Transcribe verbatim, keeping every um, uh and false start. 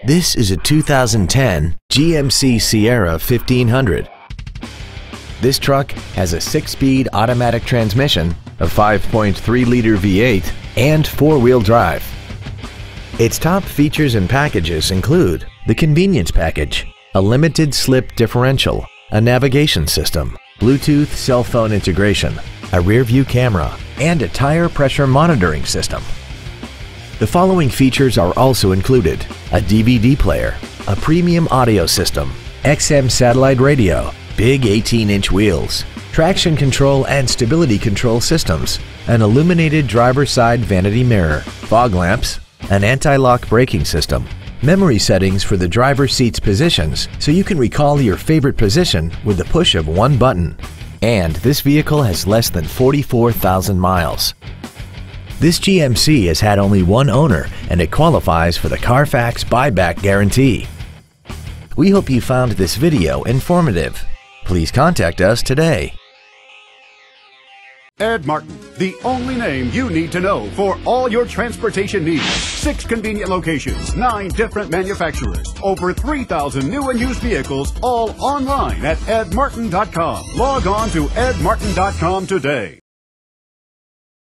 This is a two thousand ten G M C Sierra fifteen hundred. This truck has a six-speed automatic transmission, a five point three liter V eight, and four-wheel drive. Its top features and packages include the convenience package, a limited slip differential, a navigation system, Bluetooth cell phone integration, a rear-view camera, and a tire pressure monitoring system. The following features are also included: a D V D player, a premium audio system, X M satellite radio, big eighteen inch wheels, traction control and stability control systems, an illuminated driver's side vanity mirror, fog lamps, an anti-lock braking system, memory settings for the driver's seat's positions so you can recall your favorite position with the push of one button. And this vehicle has less than forty-four thousand miles. This G M C has had only one owner and it qualifies for the Carfax buyback guarantee. We hope you found this video informative. Please contact us today. Ed Martin, the only name you need to know for all your transportation needs. Six convenient locations, nine different manufacturers, over three thousand new and used vehicles, all online at ed martin dot com. Log on to ed martin dot com today.